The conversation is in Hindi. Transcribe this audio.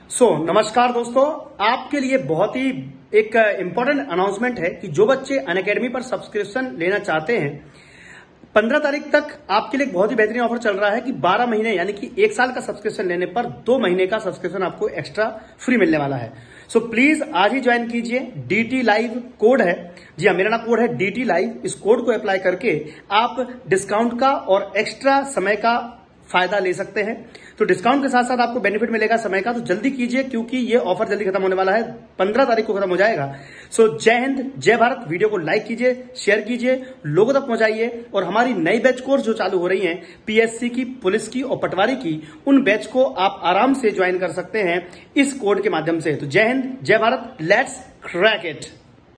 नमस्कार दोस्तों, आपके लिए बहुत ही एक इम्पोर्टेंट अनाउंसमेंट है कि जो बच्चे अनअकैडमी पर सब्सक्रिप्शन लेना चाहते हैं 15 तारीख तक आपके लिए एक बहुत ही बेहतरीन ऑफर चल रहा है कि 12 महीने यानी कि 1 साल का सब्सक्रिप्शन लेने पर 2 महीने का सब्सक्रिप्शन आपको एक्स्ट्रा फ्री मिलने वाला है। प्लीज आज ही ज्वाइन कीजिए। DT लाइव कोड है, जी हाँ, मेरा नाम कोड है DT लाइव। इस कोड को अप्लाई करके आप डिस्काउंट का और एक्स्ट्रा समय का फायदा ले सकते हैं। तो डिस्काउंट के साथ साथ आपको बेनिफिट मिलेगा समय का, तो जल्दी कीजिए क्योंकि ये ऑफर जल्दी खत्म होने वाला है, 15 तारीख को खत्म हो जाएगा। जय हिंद, जय भारत। वीडियो को लाइक कीजिए, शेयर कीजिए, लोगों तक पहुंचाइए और हमारी नई बैच कोर्स जो चालू हो रही है PSC की, पुलिस की और पटवारी की, उन बैच को आप आराम से ज्वाइन कर सकते हैं इस कोड के माध्यम से। तो जय हिंद, जय भारत, लेट्स क्रैक इट।